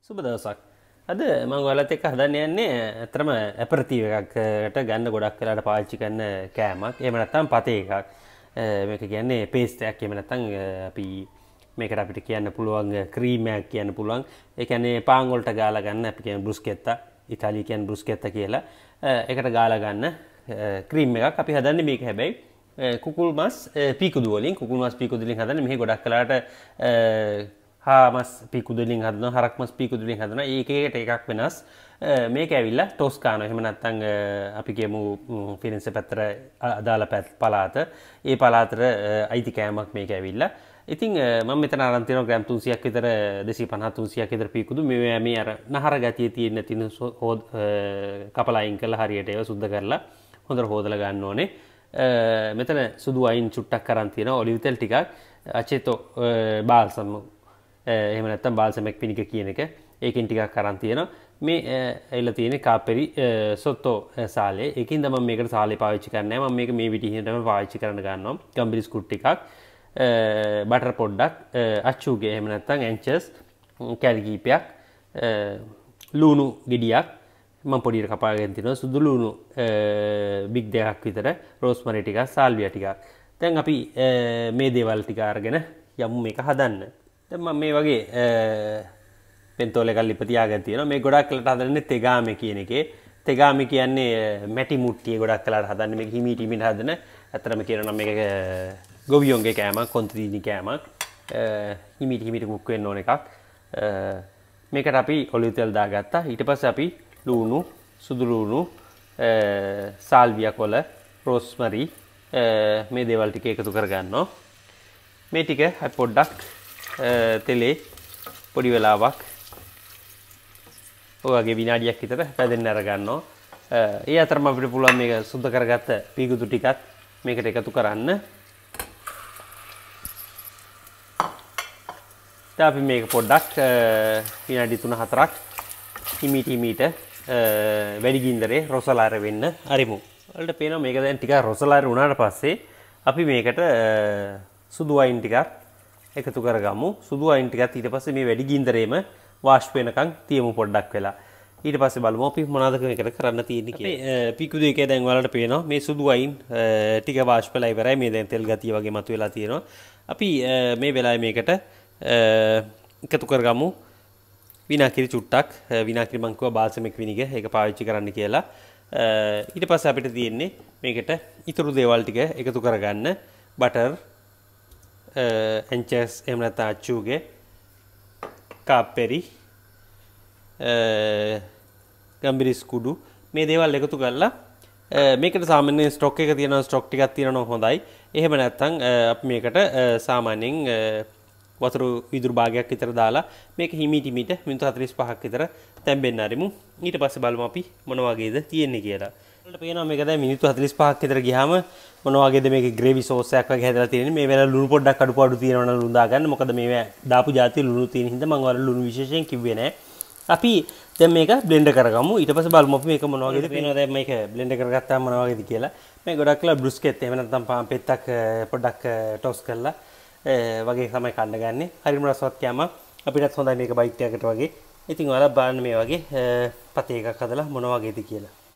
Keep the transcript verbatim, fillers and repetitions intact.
සුබ දවසක්. අද මම ඔයාලත් එක්ක හදන්න යන්නේ අතරම ඇපරටිව් එකකට ගන්න ගොඩක් වෙලාට පාවිච්චි කරන කෑමක්. එහෙම නැත්නම් පතේ එකක්. මේක කියන්නේ පේස්ට් එකක්. එහෙම නැත්නම් අපි මේකට අපිට කියන්න පුළුවන් ක්‍රීම් එකක් කියන්න පුළුවන්. ඒ කියන්නේ පාන් වලට ගාලා ගන්න අපි කියන බ්‍රුස්කෙත්තා, ඉතාලි කියන්නේ බ්‍රුස්කෙත්තා කියලා. ඒකට ගාලා ගන්න ක්‍රීම් එකක්. අපි හදන්නේ මේක හැබැයි කුකුල් මස් පීකුදු වලින් කුකුල් මස් පීකුදු වලින් හදන්නේ. මෙහි ගොඩක් වෙලාට හා මස් පීකුදු වලින් හදනවා, හරක් මස් පීකුදු වලින් හදනවා. ඒකේකට එකක් වෙනස්. මේක ඇවිල්ලා ටොස්කානෝ. එහෙම නැත්නම් අපි කියමු ෆිරෙන්සි පැත්තට අදාළ පළාත. ඒ පළාතට අයිති කෑමක් මේක ඇවිල්ලා. ඉතින් මම මෙතන අරන් තියෙනවා ග්‍රෑම් තුන්සියක් විතර දෙසිය පනහ තුන්සියක් විතර පීකුදු. මේ මේ අර නහර ගතිය තියෙන තින කපලා අයින් කරලා හරියට ඒවා සුද්ධ කරලා හොඳට හොදලා ගන්න ඕනේ. මෙතන සුදු වයින් චුට්ටක් කරන් තියෙනවා, ඔලිව් තෙල් ටිකක්, අචේතෝ බාල්සම් එහෙම නැත්නම් බාල්සමෙක් විනිගර් කියන එක ඒකෙන් ටිකක් අරන් තියෙනවා. මේ ඇවිල්ලා තියෙන්නේ කාපෙරි සොත්තෝ සාලේ. ඒකින්ද මම මේකට සාලේ පාවිච්චි කරන්නේ නැහැ. මම මේක මේ විදිහටම පාවිච්චි කරන්න ගන්නවා. ගම්බිරිස් කුට් ටිකක්, බටර් පොඩ්ඩක්, අච්චුගේ එහෙම නැත්නම් ඇන්චස් කැලි කීපයක්, ලුණු ගෙඩියක් මම පොඩියට කපාගෙන තිනවා, සුදු ලුණු බිග් දෙකක් විතර, රෝස්මරි ටිකක්, සාල්වියා ටිකක්. දැන් අපි මේ දේවල් ටික අරගෙන යමු මේක හදන්න. දැන් මම මේ වගේ පෙන්තෝල එකක් ලිප තියාගෙන තියෙනවා. මේ ගොඩක් වෙලාට හදන්නේ තෙගාමේ කියන එකේ. තෙගාමේ කියන්නේ මැටි මුට්ටිය ගොඩක් වෙලාට හදන්නේ. මේක හිමීට හිමීට හදන. ඇත්තටම කියනවා නම් මේක ගොවියොන්ගේ කෑමක්, කොන්ත්‍රීනි කෑමක්. හිමීට හිමීට කුක් වෙන්න ඕන එකක්. මේකට අපි ඔලිව් තෙල් දාගත්තා. ඊට පස්සේ අපි ලුණු, සුදු ලුණු, සාල්වියා කොළ, රෝස්මරි මේ දේවල් ටික එකතු කරගන්නවා. මේ ටික අපි පොඩ්ඩක් තෙලේ පොඩි වෙලාවක් ඔයගේ විනාඩියක් විතර පැදෙන්න අරගන්නවා. ඒ අතරම අපිට පුළුවන් මේක සුද්ධ කරගත්ත පීකුදු ටිකත් මේකට එකතු කරන්න. දැන් අපි මේක පොඩ්ඩක් විනාඩි තුන හතරක් හිමීට හිමීට වැඩි ගින්දරේ රොසලාර වෙන්න අරිමු. වලට පේනවා මේක දැන් ටිකක් රොසලාර වුණාට පස්සේ අපි මේකට සුදු වයින් ටිකක් එකතු කරගමු. සුදු වයින් ටිකත් ඊට පස්සේ මේ වැඩි ගින්දරේම වාෂ් වෙනකන් තියමු පොඩ්ඩක් වෙලා. ඊට පස්සේ බලමු අපි මොනවද මේකට කරන්න තියෙන්නේ කියලා. පීකුදු එකේ දැන් ඔයාලට පේනවා මේ සුදු වයින් ටික වාෂ් වෙලා ඉවරයි. මේ දැන් තෙල් ගතිය වගේ මතුවලා තියෙනවා. අපි මේ වෙලාවේ මේකට එකතු කරගමු විනාකිරි චුට්ටක්. විනාකිරි මං කිව්වා බාල්සමික් විනිගර් ඒක පාවිච්චි කරන්න කියලා. ඊට පස්සේ අපිට තියෙන්නේ මේකට ඉතුරු දේවල් ටික එකතු කරගන්න. බටර්, ඇන්චස් එහෙම නැත්නම් අච්චුගේ, කාපෙරි, ගම්බිරිස් කුඩු මේ දේවල් එකතු කරලා මේකට සාමාන්‍යයෙන් ස්ටොක් එක තියෙනවා, ස්ටොක් ටිකක් තියෙනවා හොඳයි. එහෙම නැත්නම් අපි මේකට සාමාන්‍යයෙන් වතුර විදුරු භාගයක් විතර දාලා මේක හිමීට හිමීට මිනිත්තු හතළිස් පහක් විතර තැම්බෙන්න ආරිමු. ඊට පස්සේ බලමු අපි මොන වගේද තියෙන්නේ කියලා. ඔයාලට පේනවා මේක දැන් මිනිත්තු හතළිස් පහක් විතර ගියාම මොන වගේද මේකේ ග්‍රේවි සෝස් එකක් වගේ හැදලා තියෙන්නේ. මේ වෙලාව ලුණු පොඩ්ඩක් අඩුපාඩු තියෙනවා නම් ලුණු දාගන්න. මොකද මේ දාපු જાතිය ලුණු තියෙන හින්දා මම ඔයාලට ලුණු විශේෂයෙන් කිව්වේ නෑ. අපි දැන් මේක බ්ලෙන්ඩර් කරගමු. ඊට පස්සේ බලමු අපි මේක මොන වගේද පේනවා දැන් මේක බ්ලෙන්ඩර් කරගත්තාම මොන වගේද කියලා. මේ ගොඩක් වෙලා බ්‍රුස්කෙත් එහෙම නැත්නම් පාන් පෙත්තක් පොඩ්ඩක් ටොස් කරලා වගේ තමයි කන්න ගන්නේ. හරිම රසවත් කෑමක්. අපිටත් හොඳයි මේක බයිට් එකකට වගේ. ඉතින් ඔයාලා බලන්න මේ වගේ පතේ එකක් හදලා මොන වගේද කියලා.